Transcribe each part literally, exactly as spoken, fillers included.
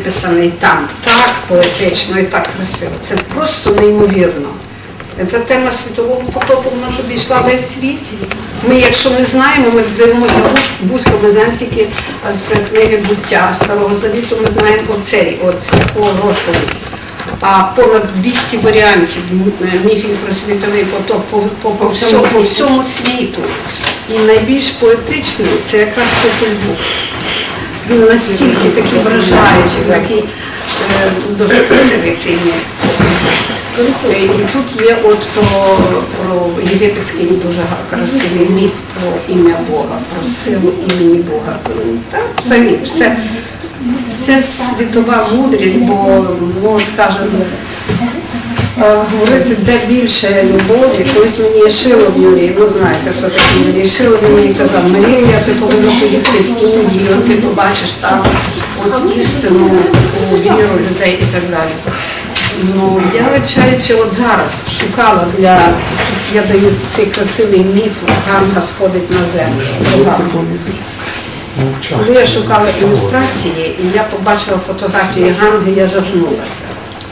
виписаний там так поетично і так красиво. Це просто неймовірно. Ця тема світового потопу, вона ж обійшла весь світ. Ми, якщо не знаємо, ми дивимося Бузько, ми знаємо тільки з книги «Буття», Старого Завіту, ми знаємо оцей, от такого розповіді. А понад двісті варіантів міфів про світовий потоп по, по, по, всьому, по всьому світу. І найбільш поетичний – це якраз Попель Vuh. Він настільки такий вражаючий, такий е, дуже красивий цей міф. І тут є от про, про єгипетський дуже красивий міф про ім'я Бога, про силу імені Бога. Так, взагалі, все, все світова мудрість, бо, ну, скажімо, говорити, де більше любові. Колись мені Шилов Юрій, ну знаєте, хто такий Юрій Шилов, мені казав: Марія, ти повинна поїхати в Індію, ти побачиш там от істину, таку віру людей і так далі. Ну, я, вивчаючи, от зараз шукала для, тут я даю цей красивий міф, Ганга сходить на землю. Коли я шукала ілюстрації, і я побачила фотографії Ганги, я жахнулася.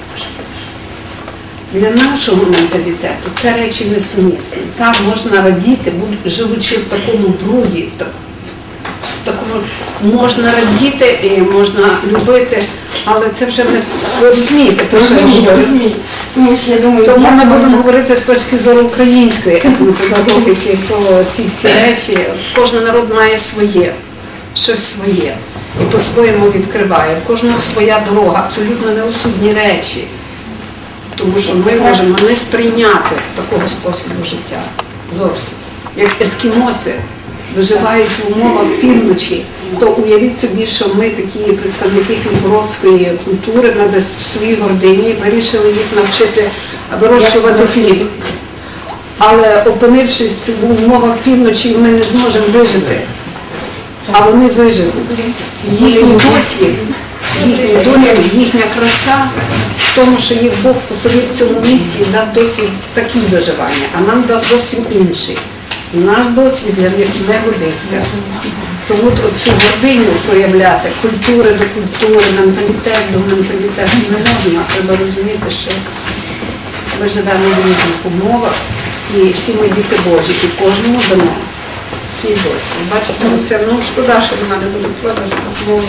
Для нашого менталітету це речі несумісні. Так можна радіти, живучи в такому бруді, в такому, можна радіти і можна любити, але це вже не розумієте, про що я говорю. Тому ми будемо говорити з точки зору української етнопедагогіки про ці всі речі. Кожен народ має своє, щось своє і по-своєму відкриває. В кожного своя дорога, абсолютно неосудні речі. Тому що ми можемо не сприйняти такого способу життя зовсім. Як ескімоси виживають в умовах півночі, то уявіть собі, що ми такі представники фільмгородської культури, ми десь в своїй гордині вирішили їх навчити вирощувати хліб. Але опинившись в умовах півночі, ми не зможемо вижити, а вони виживуть. Їхній досвід, їхній досвід, їхня краса в тому, що їх Бог посадив в цьому місці і дав досвід такий виживання, а нам дав зовсім інший. Наш досвід для них не годиться. Тому цю гординю проявляти, культури до культури, менталітет до менталітету не можна. Треба розуміти, що ми живемо в різних умовах, і всі ми діти Божі, і кожному дамо свій досвід. Бачите, це, ну, шкода, що вона не буде продажу, тому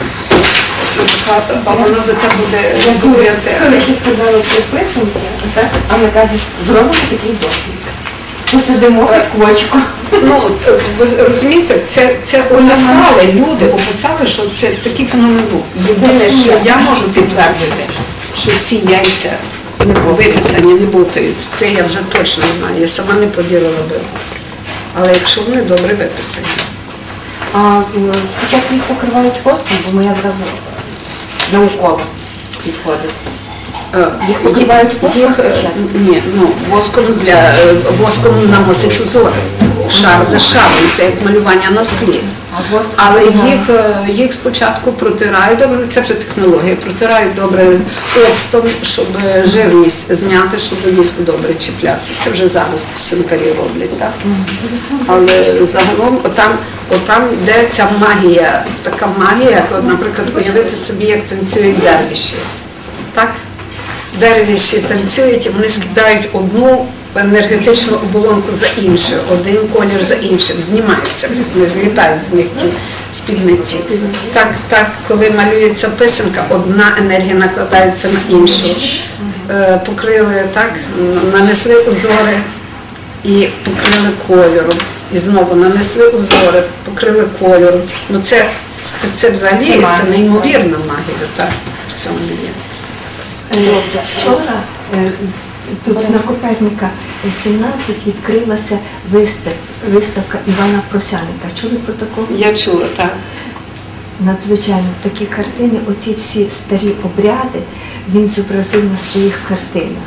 а вона за те буде говорити. Коли ще сказали про писанки, а ми кажуть, зробимо такий досвід. Посидимо в квочку. Ну, ви розумієте, це, це описали, люди описали, що це такий феномен був. Єдине, що я можу підтвердити, що ці яйця виписані, не бутаються. Це я вже точно знаю, я сама не повірила би. Але якщо вони добре виписані. А спочатку їх покривають воском, бо моя зразу науково підходить. Їх покривають воском? Ні, ну, воском для, воском наносять узори. Шар за шаром, це як малювання на склі. Але їх, їх спочатку протирають добре, це вже технологія, протирають добре оцтом, щоб жирність зняти, щоб віск добре чіплявся. Це вже зараз писанкарі роблять, так? Але загалом отам, отам йде ця магія, така магія, як, наприклад, уявити собі, як танцюють дервіші. Так? Дервіші танцюють, і вони скидають одну енергетичну оболонку за іншою, один колір за іншим, знімаються, не злітають з них ті спідниці. Так, так, коли малюється писанка, одна енергія накладається на іншу. Покрили, так, нанесли узори і покрили кольором. І знову нанесли узори, покрили кольором. Ну це, це взагалі, це неймовірна магія, так, в цьому є. Вчора тут на Коперніка сімнадцять відкрилася вистав, виставка Івана Просяника. Чули про такого? Я чула, так. Надзвичайно такі картини, оці всі старі обряди, він зобразив на своїх картинах.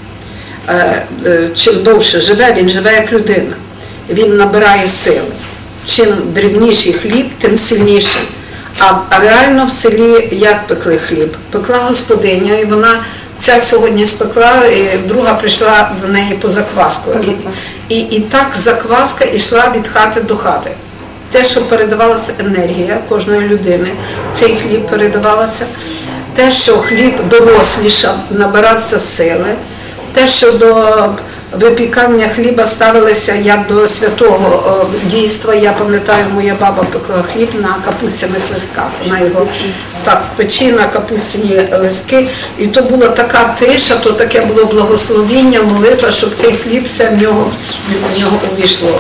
Чим довше живе, він живе як людина. Він набирає сили. Чим дрібніший хліб, тим сильніший. А, а реально в селі як пекли хліб? Пекла господиня, і вона ця сьогодні спекла, і друга прийшла до неї по закваску. І, і так закваска йшла від хати до хати. те, що передавалася енергія кожної людини, цей хліб передавалося, те, що хліб дорослішав, набирався сили, те, що до випікання хліба ставилися як до святого дійства. Я пам'ятаю, моя баба пекла хліб на капустяних листках. Вона його так в печі на капустяні листки. І то була така тиша, то таке було благословіння, молитва, щоб цей хліб все в нього, в нього увійшло.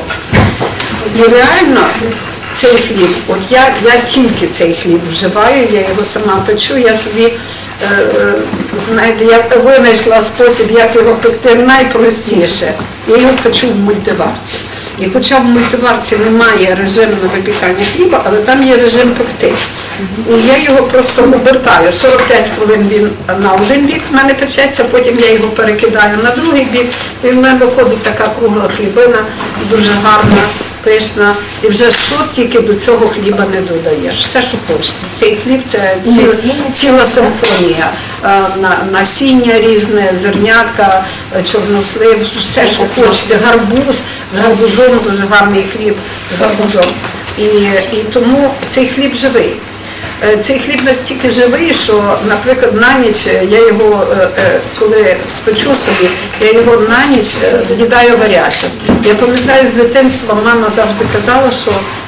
І реально цей хліб, от я, я тільки цей хліб вживаю, я його сама печу, я собі, е, знаєте, я винайшла спосіб, як його пекти найпростіше. Я його печу в мультиварці. І хоча в мультиварці немає режиму випікання хліба, але там є режим пекти. І я його просто обертаю. сорок п'ять хвилин він на один бік в мене печеться, потім я його перекидаю на другий бік, і в мене виходить така кругла хлібина, дуже гарна, пишна. І вже що тільки до цього хліба не додаєш. Все, що хочете. Цей хліб – це ціла, ціла симфонія. Насіння різне, зернятка, чорнослив, все, що хочете. Гарбуз, з гарбузом дуже гарний хліб, з гарбузом. І, і тому цей хліб живий. Цей хліб настільки живий, що, наприклад, на ніч я його, коли спечу собі, я його на ніч з'їдаю гарячим. Я пам'ятаю, з дитинства мама завжди казала, що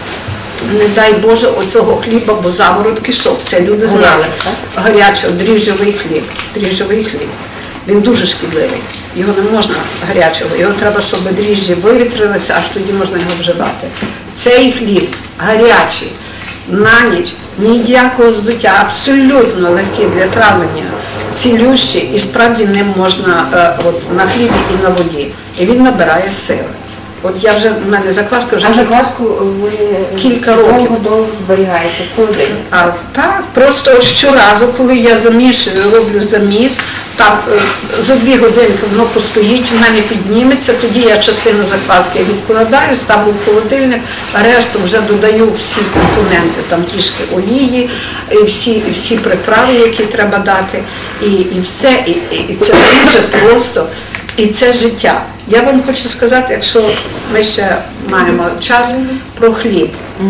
не дай Боже оцього хліба, бо заворот кишок. Це люди знали. Гарячий, дріжджовий хліб. Дріжджовий хліб. Він дуже шкідливий. Його не можна гарячого. Його треба, щоб дріжджі вивітрилися, аж тоді можна його вживати. Цей хліб гарячий, на ніч, ніякого здуття, абсолютно легкий для травлення, цілющий і справді ним можна от, на хлібі і на воді. І він набирає сили. От я вже, в мене закваска вже... А закваску ви кілька років довго зберігаєте? Коли? А, так, просто щоразу, коли я замішую, роблю заміс, так, за дві годинки воно постоїть, у мене підніметься, тоді я частину закваски відкладаю, ставлю в холодильник, а решту вже додаю всі компоненти, там трішки олії, і всі, і всі приправи, які треба дати, і, і все, і, і це дуже просто, і це життя. Я вам хочу сказати, якщо ми ще маємо час, про хліб.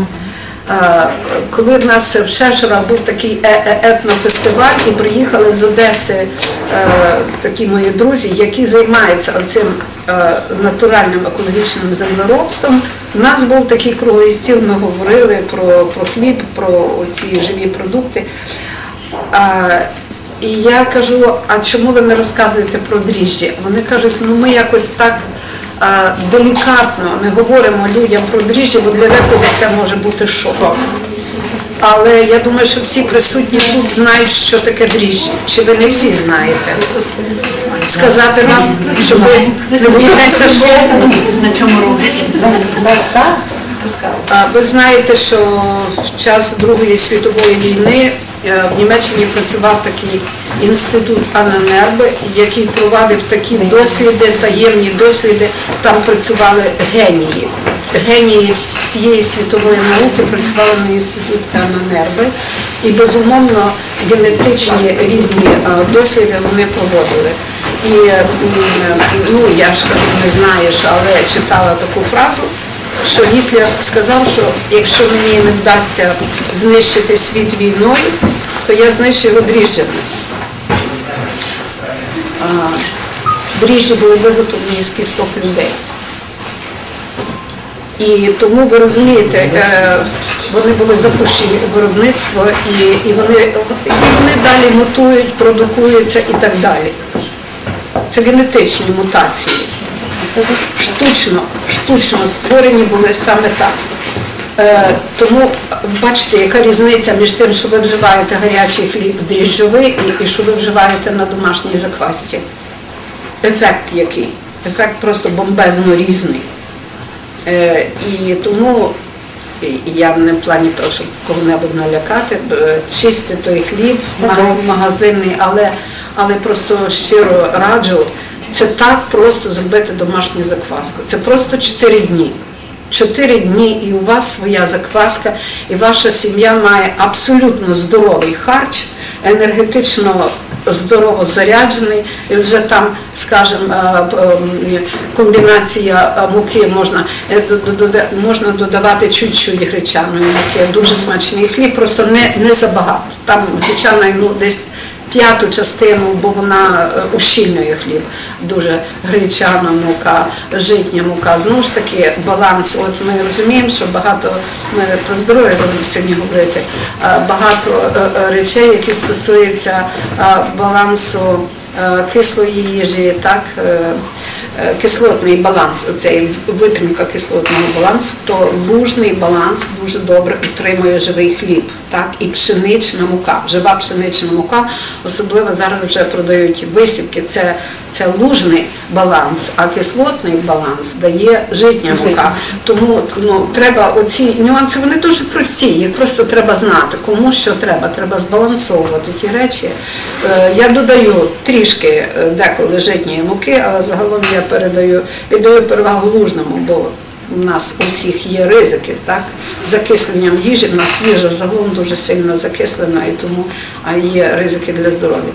Коли в нас в Шешурах був такий етнофестиваль і приїхали з Одеси такі мої друзі, які займаються цим натуральним екологічним землеробством, у нас був такий круглий стіл, ми говорили про, про хліб, про ці живі продукти. І я кажу, а чому ви не розказуєте про дріжджі? Вони кажуть, ну ми якось так а, делікатно не говоримо людям про дріжджі, бо для декого це може бути шок. Але я думаю, що всі присутні тут знають, що таке дріжджі. Чи ви не всі знаєте? Сказати нам, що ви не боїтеся шоку? На чому роблять? Ви знаєте, що в час Другої світової війни в Німеччині працював такий інститут Анна Нербе, який провадив такі досліди, таємні досліди. Там працювали генії. Генії всієї світової науки працювали на інституті Анна Нербе. І, безумовно, генетичні різні досліди вони проводили. І, ну, я ж кажу, не знаєш, але читала таку фразу, що Гітлер сказав, що якщо мені не вдасться знищити світ війною, то я знищу його дріжджами. Дріжджі були виготовлені з кісток людей. І тому, ви розумієте, вони були запущені у виробництво, і, і, вони, і вони далі мутують, продукуються і так далі. Це генетичні мутації. Штучно, штучно створені були саме так. Е, тому бачите, яка різниця між тим, що ви вживаєте гарячий хліб дріжджовий і, і що ви вживаєте на домашній заквасці. Ефект який? Ефект просто бомбезно різний. Е, і тому і я не в плані того, щоб кого-небудь налякати, чисти той хліб магазинний, але, але просто щиро раджу. Це так просто зробити домашню закваску. Це просто чотири дні. Чотири дні і у вас своя закваска, і ваша сім'я має абсолютно здоровий харч, енергетично здорово заряджений, і вже там, скажімо, комбінація муки можна, можна додавати чуть-чуть гречаної муки, дуже смачний хліб, просто не, не забагато. Там гречаної, ну, десь п'яту частину, бо вона ущільнює хліб, дуже гречана мука, житня мука. Знову ж таки, баланс. От ми розуміємо, що багато, ми про здоров'я будемо сьогодні говорити, багато речей, які стосуються балансу кислої їжі, так, кислотний баланс, оцей витримка кислотного балансу, то лужний баланс дуже добре утримує живий хліб, так, і пшенична мука, жива пшенична мука, особливо зараз вже продають висівки, це, це лужний баланс, а кислотний баланс дає житня мука. Тому, ну, треба оці нюанси, вони дуже прості, їх просто треба знати, кому що треба, треба збалансовувати ті речі. Я додаю трішки деколи житньої муки, але загалом я передаю, віддаю перевагу лужному, бо у нас у всіх є ризики, так, з закисленням їжі, у нас їжа загалом дуже сильно закислена, і тому є ризики для здоров'я.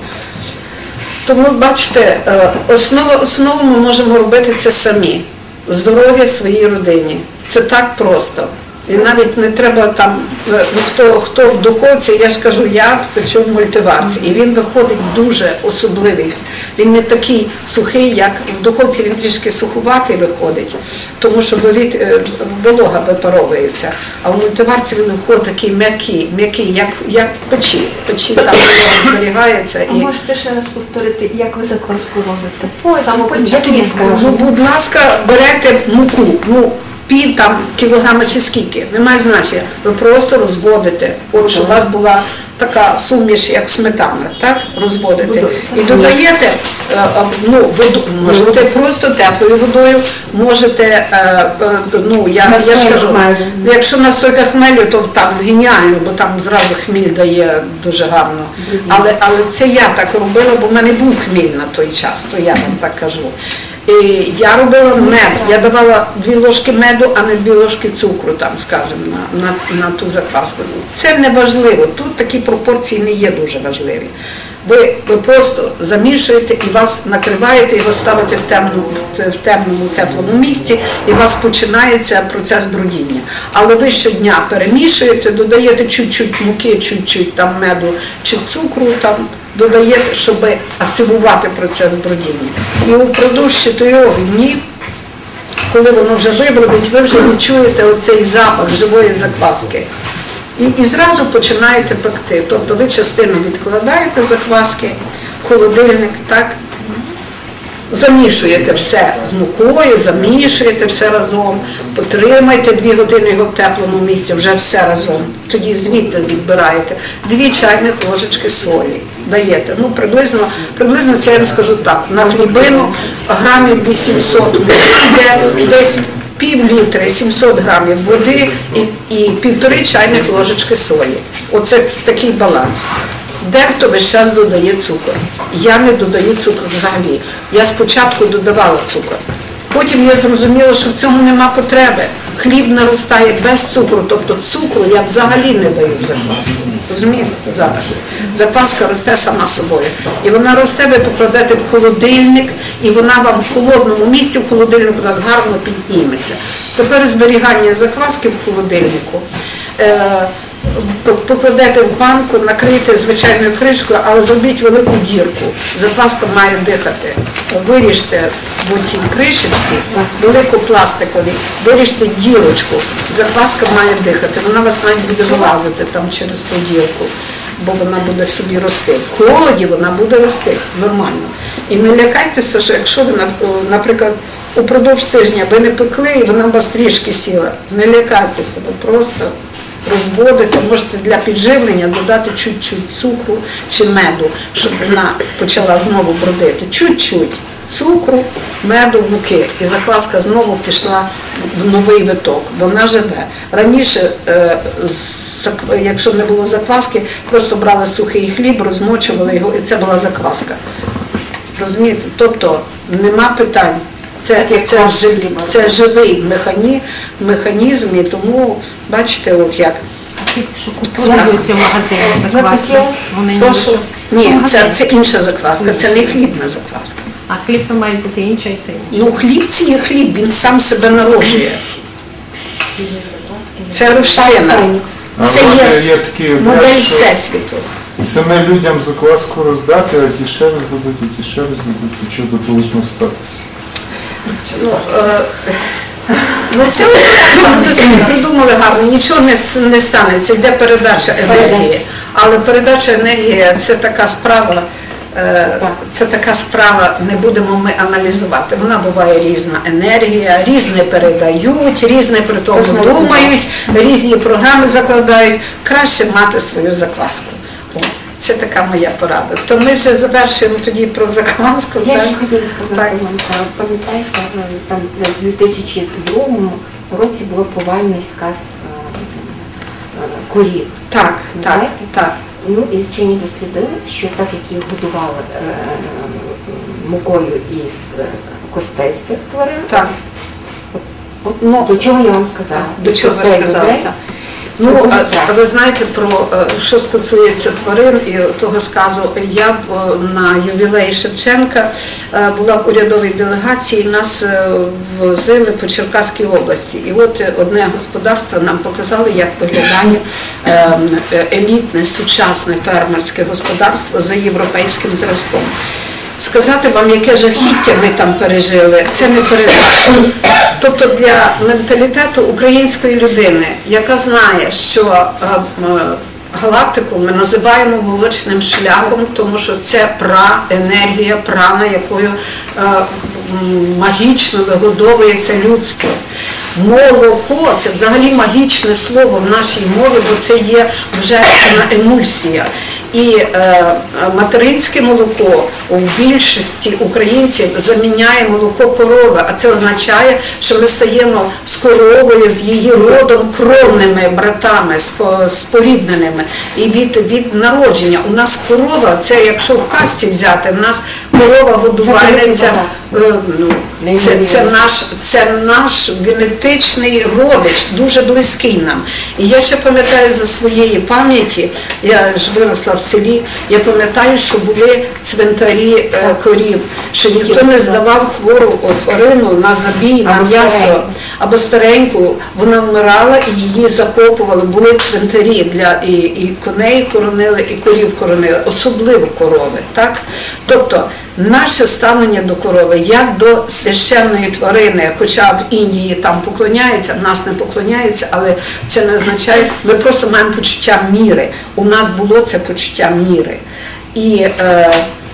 Тому, бачите, основу, основу ми можемо робити це самі, здоров'я своїй родині. Це так просто. І навіть не треба там, хто, хто в духовці, я ж кажу, я печу в мультиварці, і він виходить дуже особливий. Він не такий сухий, як в духовці, він трішки сухуватий виходить, тому що від, волога випаровується, а в мультиварці він виходить такий м'який, м'який, як, як в печі. В печі там волога зберігається. А і... можете ще раз повторити, як ви закваску робите? Ой, Саме потім початку. я скажу. Ну, будь ласка, берете муку, ну, пів там кілограма чи скільки, немає значення. Ви просто розводите, от щоб у вас була така суміш, як сметана, так, розводите. І додаєте, ну, воду, можете просто теплою водою, можете, ну, я, я ж кажу, якщо настойка хмелю, то там геніально, бо там зразу хміль дає дуже гарно. Але, але це я так робила, бо в мене був хміль на той час, то я вам так кажу. І я робила мед, я давала дві ложки меду, а не дві ложки цукру, там, скажімо, на, на, на ту закваску. Це не важливо, тут такі пропорції не є дуже важливі. Ви, ви просто замішуєте і вас накриваєте, його ставите в, темну, в темному, теплому місці, і у вас починається процес брудіння. Але ви щодня перемішуєте, додаєте чуть-чуть муки, чуть-чуть там меду чи цукру, там, додаєте, щоб активувати процес бродіння. І упродовж чотирьох днів, коли воно вже вибродить, ви вже відчуєте оцей запах живої закваски. І, і зразу починаєте пекти. Тобто ви частину відкладаєте закваски в холодильник, так? Замішуєте все з мукою, замішуєте все разом, потримайте дві години його в теплому місці, вже все разом. Тоді звідти відбираєте дві чайних ложечки солі. Даєте. Ну, приблизно, приблизно це я вам скажу так. На хлібину грамів вісімсот йде десь пів літри, сімсот грамів води і, і півтори чайних ложечки солі. Оце такий баланс. Дехто весь час додає цукор. Я не додаю цукор взагалі. Я спочатку додавала цукор. Потім я зрозуміла, що в цьому нема потреби. Хліб наростає без цукру, тобто цукру я взагалі не даю в закваску. Розумієте? Зараз. Закваска росте сама собою. І вона росте, ви покладете в холодильник, і вона вам в холодному місці, в холодильнику так гарно підніметься. Тепер зберігання закваски в холодильнику. Покладете в банку, накрийте звичайною кришкою, але зробіть велику дірку. Закваска має дихати. Виріжте в цій кришечці, велику пластикові, виріжте дірочку. Закваска має дихати. Вона вас навіть буде вилазити там через ту дірку, бо вона буде собі рости. В холоді вона буде рости нормально. І не лякайтеся, що якщо ви, наприклад, упродовж тижня ви не пекли, і вона у вас трішки сіла, не лякайтеся, ви просто розводите, можете для підживлення додати чуть-чуть цукру чи меду, щоб вона почала знову бродити. Чуть-чуть цукру, меду, муки. І закваска знову пішла в новий виток. Вона живе. Раніше, якщо не було закваски, просто брали сухий хліб, розмочували його, і це була закваска. Розумієте? Тобто нема питань. Це, це, живий, це живий механізм, механізм, і тому, бачите, от як. Що купуються в магазині закваски, вони ніби Ні, це, це інша закваска, це не хлібна закваска. А хліб має бути інший, це інший. Ну, хліб це є хліб, він сам себе народжує. Це розчина. А Це може є є такі модель варіанти, що всесвіту. семи людям закваску роздати, а ті ще раз дадуть, і ті ще раз дадуть, і чого должно статися? Ну, е, ну це люди собі придумали гарно, нічого не, с- не станеться, йде передача енергії. Але передача енергії – це така справа, е, це така справа, не будемо ми аналізувати. Вона буває різна енергія, різне передають, різне при тому думають, різні програми закладають. Краще мати свою закваску. О, це така моя порада. То ми вже завершуємо тоді про закваску. Я так? ще хотіла сказати Так. вам, що пам'ятаєте, там в дві тисячі другому році було повальний сказ е, е, корів. Так, так, Знаєте? так. Ну і вчені дослідили, що так як їх годували е, мукою із е, костей цих тварин, Так. от, Ну, до чого я вам сказала? До Із чого ви костей сказали? людей Так. це Ну, дуже а, страшно. ви знаєте, про е, що стосується тварин і того сказу, я б, е, на ювілеї Шевченка е, була в урядовій делегації, нас е, возили по Черкаській області. І от е, одне господарство нам показало, як виглядає е, е, елітне, сучасне фермерське господарство за європейським зразком. Сказати вам, яке жахіття ми там пережили, це не передати. Тобто для менталітету української людини, яка знає, що е, е, галактику ми називаємо молочним шляхом, тому що це пра-енергія, прана, якою е, м, магічно вигодовується людство. Молоко – це взагалі магічне слово в нашій мові, бо це є божественна емульсія. І е, материнське молоко у більшості українців заміняє молоко корови, а це означає, що ми стаємо з коровою, з її родом кровними братами, спо- спорідненими. І від, від народження у нас корова, це якщо в казці взяти, в нас корова годувальниця, е, ну, це, це, наш, це наш генетичний родич, дуже близький нам. І я ще пам'ятаю за своєї пам'яті, я ж виросла в селі, я пам'ятаю, що були цвинтарі е, корів, що ніхто не здавав хвору тварину на забій, на Або м'ясо, стареньку. або стареньку, вона вмирала і її закопували, були цвинтарі для і, і коней хоронили, і корів хоронили, особливо корови, так? Тобто, наше ставлення до корови, як до священної тварини, хоча в Індії там поклоняється, в нас не поклоняється, але це не означає, ми просто маємо почуття міри. У нас було це почуття міри. І е,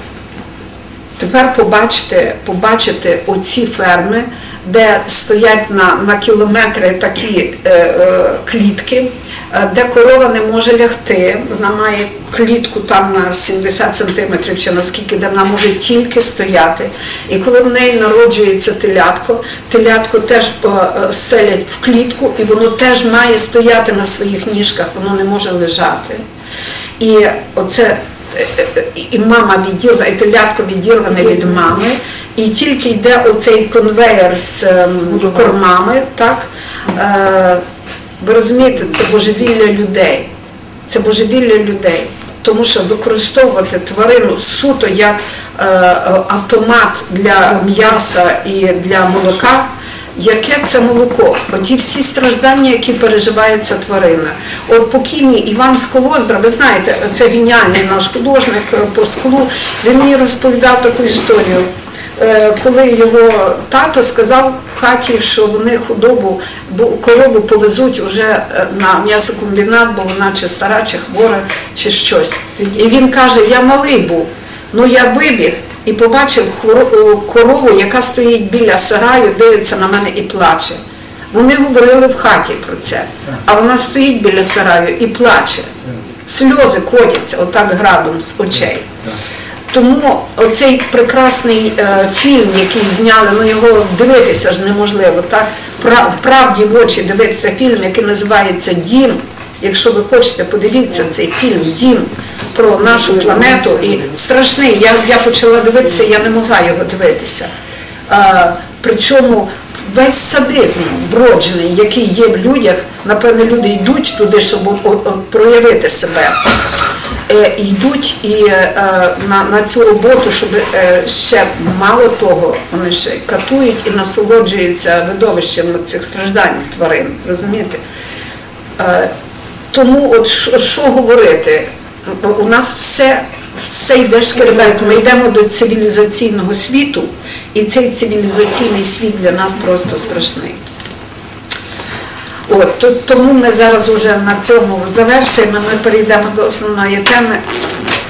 тепер побачите, побачите оці ферми, де стоять на, на кілометри такі е, е, клітки, е, де корова не може лягти, вона має клітку там на сімдесят сантиметрів чи наскільки, де вона може тільки стояти. І коли в неї народжується телятко, телятко теж е, селять в клітку, і воно теж має стояти на своїх ніжках, воно не може лежати. І оце і мама відірвана, і телятко відірване від мами, і тільки йде оцей конвейер з ем, кормами, так? Е, ви розумієте, це божевілля людей. Це божевілля людей. Тому що використовувати тварину суто як е, автомат для м'яса і для молока, яке це молоко? Оті всі страждання, які переживає ця тварина. От покійний Іван Скалоздра, ви знаєте, це геніальний наш художник по склу, він мені розповідав таку історію. Коли його тато сказав в хаті, що вони худобу, корову повезуть вже на м'ясокомбінат, бо вона чи стара, чи хвора, чи щось. І він каже, я малий був, ну я вибіг і побачив корову, яка стоїть біля сараю, дивиться на мене і плаче. Вони говорили в хаті про це, а вона стоїть біля сараю і плаче. Сльози котяться отак градом з очей. Тому оцей прекрасний е, фільм, який зняли, ну його дивитися ж неможливо, так? Прав, правді в очі дивитися фільм, який називається «Дім». Якщо ви хочете, подивіться цей фільм «Дім» про нашу планету. І страшний, я, я почала дивитися, я не могла його дивитися. Е, причому весь садизм вроджений, який є в людях, напевно, люди йдуть туди, щоб от, от, проявити себе. е, йдуть і е, на, на цю роботу, щоб е, ще мало того, вони ще катують і насолоджуються видовищем цих страждань тварин, розумієте? Е, тому от що, що говорити? У нас все, все йде шкереберть. Ми йдемо до цивілізаційного світу, і цей цивілізаційний світ для нас просто страшний. От, то, тому ми зараз вже на цьому завершуємо, ми перейдемо до основної теми.